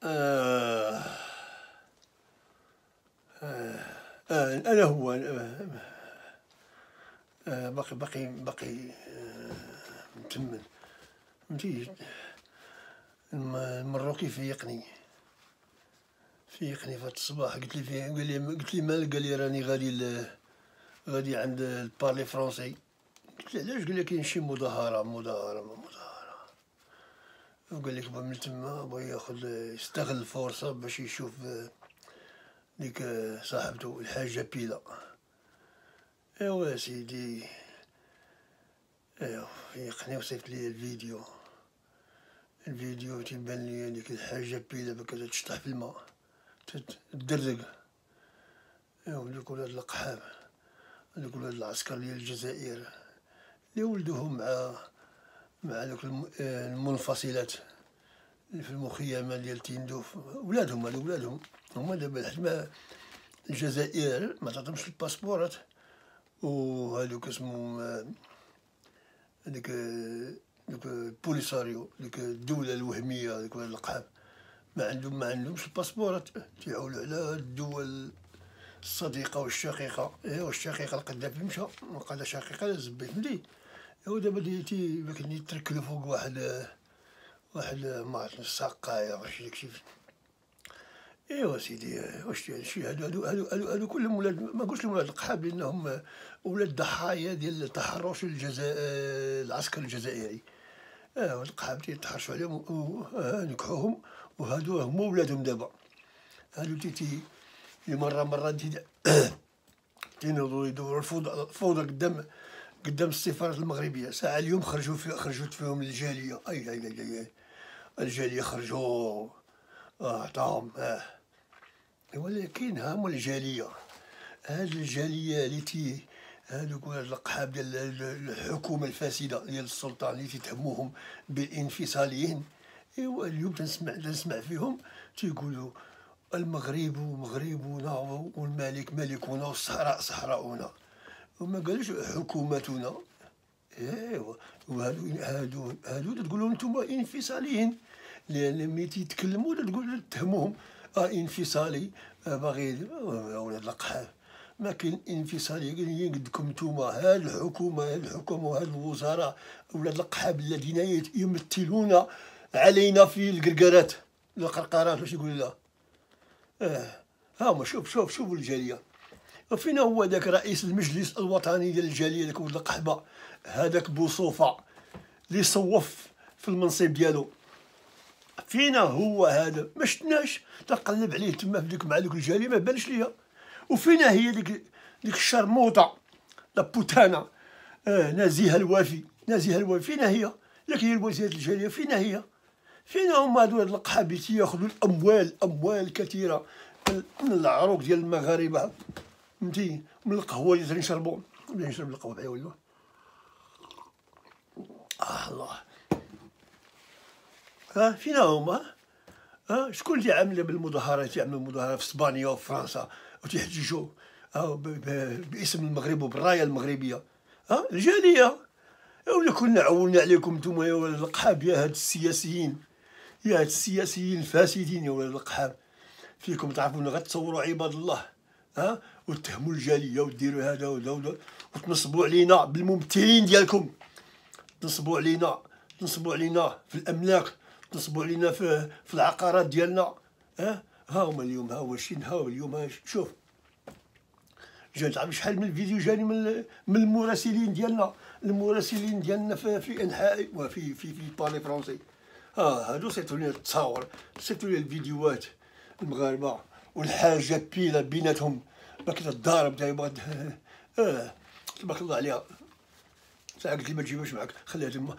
آه أنا هو باقي متمن فهمتي. المروكي فيقني في هاد الصباح، قلت لي مالك، قال لي راني غادي عند البارلي فرونسي. قلت له علاش؟ قال لي كاين شي مظاهرة وقال لك من تما بغا يستغل الفرصة باش يشوف ديك صاحبته الحاجة بيلا. ايوا سيدي، ايوا يقني وصيفط لي الفيديو تيبان لي ديك الحاجة بيلا بكا تشطح في الماء تدرق. ايوا دوك ولاد القحاب، هادوك ولاد العسكر ديال الجزائر اللي ولدوهم مع دوك المنفصلات اللي في المخيمات ديال تندوف، ولادهم هادو ولادهم هما دابا لحد الجزائر ما تعطيهمش الباسبورات، وهادوك اسمهم هاديك البوليساريو، ديك الدولة الوهمية، هادوك ولاد القحاب ما عندهمش الباسبورات، تيعولوا على الدول الصديقة والشقيقة. ايوا الشقيقة القذافي مشى، وقال شقيقة لا زبيت فهمتي. ايوا دابا يتركلو فوق واحد ما عرفت السقاية واش داكشي. ايوا سيدي، واش شي هادو كلهم ولاد، ما نقولش لهم ولاد القحاب لانهم ولاد ضحايا ديال التحرش العسكر الجزائري. القحاب تيتحرشوا عليهم ونكحوهم، وهادو هما ولادهم دابا. هادو مرة تينوضوا يدوروا الفوضى قدام السفارة المغربية. ساعة اليوم خرجت فيهم الجالية. اي الجالية خرجوا عطاهم ولكن هما الجالية، هاد الجالية اللي هادوك ولاد القحاب ديال الحكومة الفاسدة ديال السلطان اللي تيتهموهم بالانفصاليين. ايوا اليوم تنسمع فيهم تيقولوا المغرب مغربنا والملك ملكنا والصحراء صحراؤنا، وما قالوش حكومتنا. ايوا هادو تقول لهم نتوما انفصاليين، لان ملي تيتكلموا تتهموهم انفصالي باغي. ولاد القحاب ما كاين انفصالي، قايلين قدكم نتوما هاد الحكومه وهاد الوزراء ولاد القحاب الذين يمثلون علينا في القرقرات القرقرات واش يقول لا. ها هما شوفوا الجاليه. وفين هو داك رئيس المجلس الوطني ديال الجاليه داك ولد القحبه، هذاك بوصوفه اللي صوف في المنصب ديالو؟ فينا هو هذا؟ ما شفناش، تنقلب عليه تما مع دوك الجاليه ما بانش ليا. وفينا هي ديك الشرموطه لابوتانا نزيهه الوافي فينا هي؟ لكن هي الوزيره الجاليه فينا هي؟ فينا هما هادو القحاب اللي تياخذوا اموال كثيره من العروق ديال المغاربه فهمتي، من القهوه اللي تنشربوا. نشرب القهوه بحال ولا الله. فينا هما؟ شكون اللي عامل بالمظاهرات؟ يعملوا مظاهرات في اسبانيا وفي فرنسا وتيحتجوا باسم المغرب وبالرايه المغربيه. الجاليه. ولا كنا عولنا عليكم نتوما يا ولاد القحاب، يا هاد السياسيين الفاسدين يا ولاد القحاب. فيكم تعرفون غتصوروا عباد الله وتهموا الجاليه وديروا هذا وتنصبوا علينا بالممثلين ديالكم، تنصبوا علينا في الاملاك، تنصبوا علينا في العقارات ديالنا. ها هما اليوم، ها هو اليوم. شوف جات عارف شحال من الفيديو جاني من المراسلين ديالنا في انحاء وفي بارلي فرونسي. هادو صيفطوا لنا التصاور، صيفطوا لنا الفيديوهات المغاربه والحاجه بيلا بيناتهم باكي تضارب تبارك الله عليها. ساعه قلت لي ما تجيبهاش معاك خليها تما.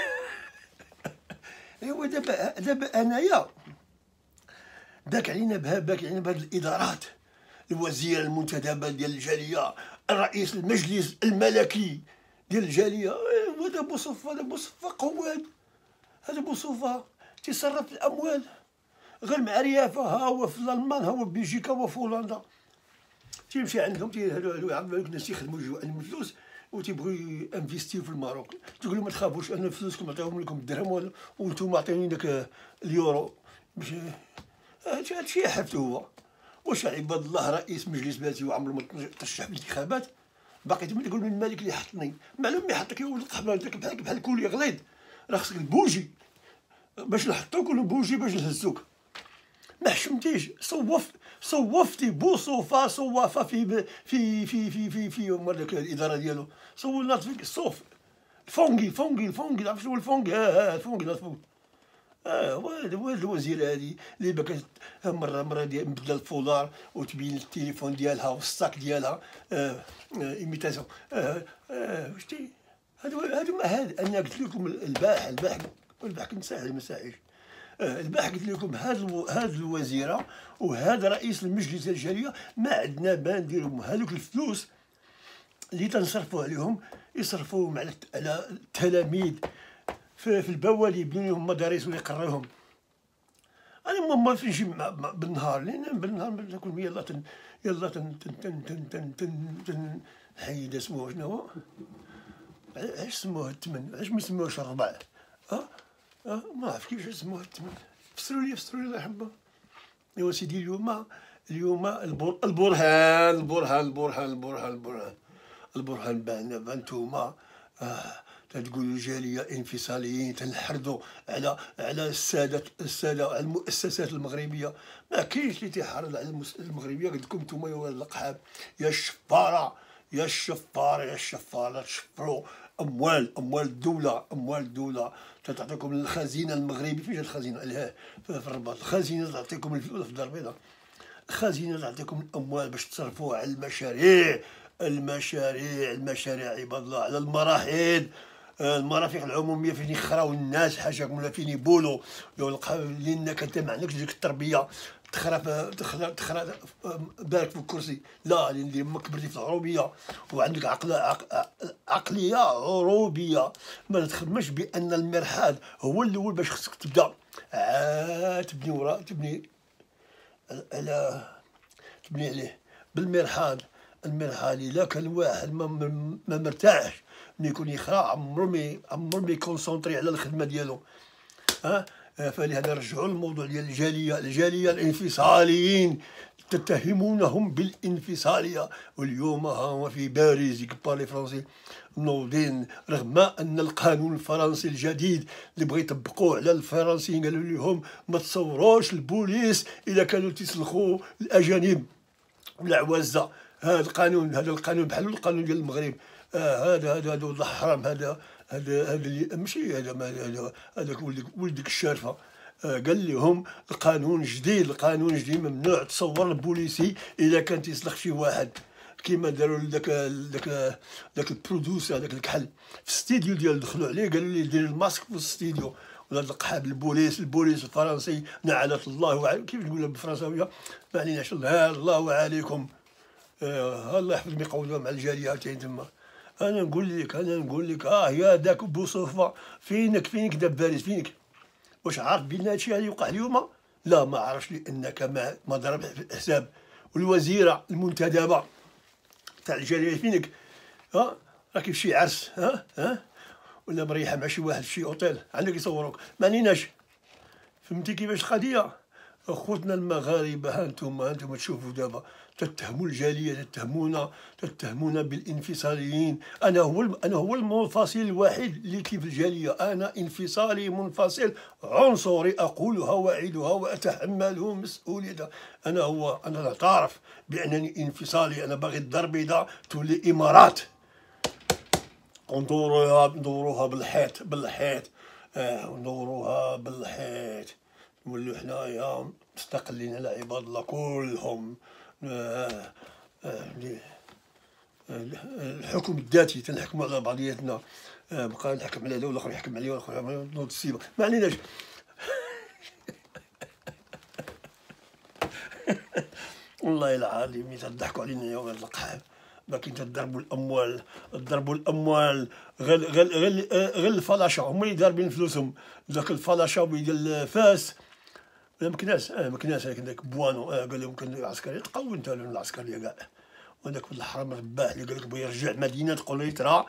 ايوا دابا انايا باك علينا بهاد الادارات، الوزير المنتدب ديال الجاليه، الرئيس المجلس الملكي ديال الجاليه. هذا بوصفه قواد، هذا بوصفه تيصرف الاموال غير مع ريافه. ها هو في الالمان، ها هو في بلجيكا، هو في هولندا. تيمشي عندهم هادو يعرفوا الناس يخدموا عندهم الفلوس وتيبغيو انفيستيو في الماروك. تقول لهم ما تخافوش، انا فلوسكم نعطيهم لكم الدرهم وانتم عطيوني داك اليورو باش هادشي حرفته هو. واش عباد الله رئيس مجلس بلدي وعمرو ما ترشح في الانتخابات باقي تقول من الملك اللي حطني؟ معلوم ما يحطك يا ولد القحبه، انت بحال الكولي غليظ، راه خصك البوجي باش نحطوك والبوجي باش نهزوك. ما حشمتيش، صوفتي بوصوفه صوافه في داك الاداره ديالو، صولات فيك الصوف. الفونغي تعرف شنو هو الفونغي؟ الفونغي هو الوزيره هادي اللي بقات مره مبدله الفولار وتبين التليفون ديالها والصاك ديالها ايميتاسيون. شتي هادو انا قلت لكم البارح كنت ساهل ما ساهلش. البارح قلت لكم هاد الوزيره وهذا رئيس المجلس الجاليه ما عندنا بان نديرهم. هذوك الفلوس اللي تنصرفوا عليهم يصرفوهم على التلاميذ في البوالي، يبنوا لهم مدارس ويقريوهم. انا ما فيش بالنهار، لان بالنهار تكون يلا حيد اسمه شنو هو؟ علاش سموه الثمن؟ علاش ما يسموهش الربع؟ ما عرف كيفاش سموه الثمن. فسروا لي الله يحفظه. ايوا سيدي اليوم البرهان بان نتوما تقولوا الجاليه انفصاليين تنحرضوا على الساده على المؤسسات المغربيه. ما كاينش اللي تيحرض على المغربيه. قلت لكم نتوما يا ولاد القحاب يا الشفاره تشفروا اموال الدوله تعطيكم الخزينه المغربي. فين الخزينه؟ في الرباط. الخزينه تعطيكم الفلوس في الدار البيضاء. الخزينه تعطيكم الاموال باش تصرفوها على المشاريع عباد الله، على المرافق العموميه فين يخراو الناس حاشاكم، ولا فين يبولوا لانك انت ما عندكش ديك التربيه تخرا بالك في الكرسي. لا، لان ما كبرتي في العروبيه وعندك عقليه عروبيه. ما تخممش بان المرحاض هو الاول باش خصك تبدا تبني عليه بالمرحاض. الا كان واحد ما مرتاحش ملي يكون يخرا عمرو ما يكونسونطري على الخدمه ديالو. فلهذا رجعوا الموضوع ديال الجاليه الانفصاليين تتهمونهم بالانفصاليه، واليوم هو في باريس يبارلي فرونسي نوضين، رغم ان القانون الفرنسي الجديد اللي بغى يطبقوه على الفرنسيين قالوا لهم ما تصوروش البوليس اذا كانوا تيسلخوا الاجانب والعوازه. هذا القانون بحال القانون ديال المغرب. هذا والله حرام. هذا ماشي هذاك ولدك الشارفه. قال لهم القانون جديد ممنوع تصور البوليسي اذا كان تيسلخ شي واحد، كيما داروا داك البرودوس هذاك الكحل في الاستديو ديالو. دخلوا عليه قالوا لي دير الماسك في الاستديو. ولا القحاب البوليس الفرنسي نعلة الله كيف نقولها بالفرنساويه ما عليناش. الله عليكم. الله يحفظ يقعدوا مع الجاليه تاعي تما. انا نقول لك يا داك بوصوفه فينك دابا باريس فينك. واش عارف بان هادشي اللي وقع اليوم؟ لا ما عرفش، لانك ما ضرب في الحساب. والوزيره المنتدبه تاع الجاليه فينك راكي في شي عرس ولا مريحه مع شي واحد في شي اوتيل عندك يصوروك. ما عليناش. فهمتي كيفاش القضيه؟ اخوتنا المغاربه انتم تشوفوا دابا تتهموا الجاليه، تتهمونا بالانفصاليين. انا هو المنفصل الوحيد اللي كيف الجاليه. انا انفصالي منفصل عنصري اقولها واعيدها واتحمل مسؤوليتها. انا تعرف بانني انفصالي. انا باغي الدار البيضاء تولي امارات ندوروها بالحيط ندوروها بالحيط نولوا حنايا مستقلين على عباد الله كلهم. الحكم الذاتي تنحكموا على بعضياتنا. بقى نحكم على هذا والاخر يحكم عليا والاخر نوض السيبه. ما عليناش. والله العظيم تضحكوا علينا يا ولاد القحاب. باقيين تضربوا الاموال غير الفلاشة هما اللي ضاربين فلوسهم. ذاك الفلاشاوي ديال فاس مكناس هذاك داك بوانو قال لهم كان العسكري تقوى انت العسكريه كاع. وهذاك الحرام الرباح اللي قال لك بغى يرجع مدينه قليطره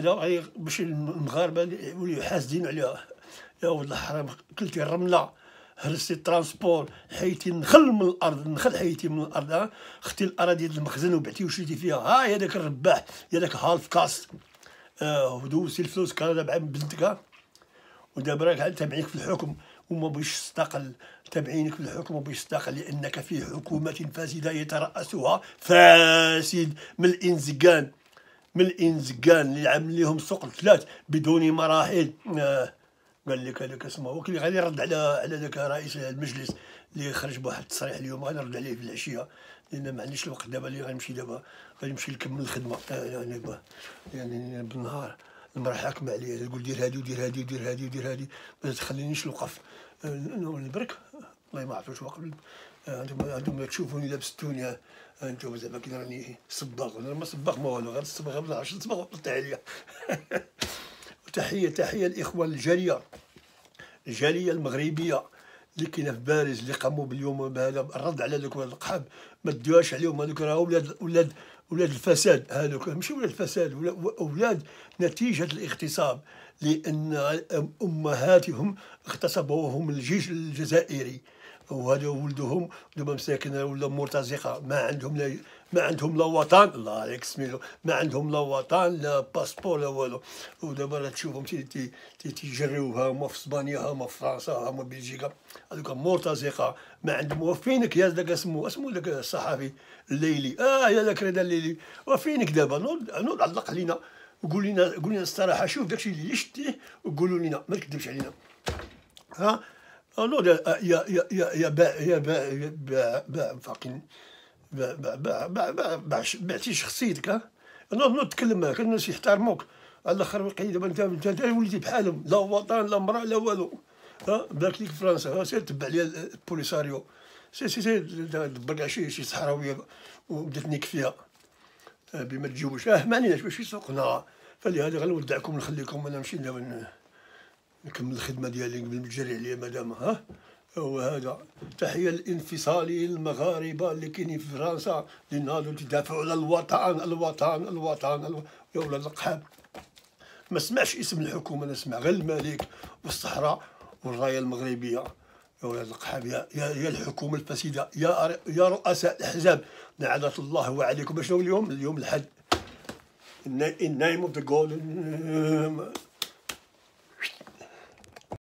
باش المغاربه يوليو حاسدين عليها. يا ولد الحرام كلتي الرمله هرستي الترانسبور، حيتي النخل من الارض، النخل حيتي من الارض، خدتي الاراضي ديال المخزن وبعتي وشريتي فيها، ها هي داك الرباح، يا داك هالف كاست، ودوزتي الفلوس كندا مع بنتك، ودابا راك تابعينك في الحكم وما بغيش تستقل، تابعينك في الحكم وما بغيش تستقل لانك في حكومة فاسدة يترأسها فاسد من الانزكان، من الانزكان اللي عامل لهم سوق الثلاث بدون مراحل. قال لك هذاك اسمه هو اللي غادي يرد على ذاك رئيس المجلس اللي خرج بواحد التصريح اليوم، غادي نرد عليه في العشيه لان ما عنديش الوقت دابا، اللي غنمشي دابا غادي نمشي نكمل الخدمه، يعني بالنهار المراه حاكمه عليا تقول دير هادي ودير هادي ودير هادي ودير هادي، ما تخلينيش نوقف نبرك، والله ما عرفتش واقف. انتم تشوفوني لابس التونيا، انتم زعما كي راني صباغ، انا ما صباغ ما والو، غير الصباغه ما نعرفش نصبغ وقلت عليا. تحيه الاخوان الجاليه، الجاليه المغربيه اللي كاينه في باريس، اللي قاموا باليوم بهذا الرد على ذوك القحاب، ما ديوهاش عليهم، هذوك راه ولاد الفساد، هذوك ماشي ولاد الفساد، اولاد نتيجه الاغتصاب، لان امهاتهم اغتصبوهم الجيش الجزائري، وهذا ولدهم دابا مساكن ولا مرتزقه، ما عندهم لا وطن، الله عليك سميتو، ما عندهم لا وطن لا باسبور لا والو، ودابا راه تشوفهم تيجريوها هما في اسبانيا، هما في فرنسا، هما بلجيكا، هذوك مرتزقه ما عندهم. وفينك يا داك اسمو داك الصحفي الليلي، يا داك رضا الليلي، وفينك دابا نوض علق علينا وقول لنا الصراحه، شوف داكشي اللي شتيه وقولوا لنا، ما تكذبش علينا. نوض يا فاقين بعتي شخصيتك، نوض تكلم معاك الناس يحترموك، على الاخر وقيل دابا انت وليتي بحالهم، لا وطن لا مراه لا والو، بارك ليك فرنسا، سير تبع لي البوليساريو، سير دبر كاع شي صحراويه وبدات فيها بما تجيبوش، ما عليناش ماشي سوقنا، فلهذا غنودعكم نخليكم انا نمشي دابا نكمل الخدمه ديالي قبل ما تجري عليا مدام. هو هذا. تحيه للانفصالي المغاربه اللي كاينين في فرنسا، اللي ناضوا تدافعوا على الوطن الوطن الوطن، يا ولاد القحاب. ما سمعش اسم الحكومه، انا نسمع غير الملك والصحراء والرايه المغربيه، يا ولاد القحاب، يا الحكومه الفاسده، يا رؤساء الاحزاب، لعنه الله عليكم. شنو اليوم؟ اليوم الحد، النايم اوف ذا جولدن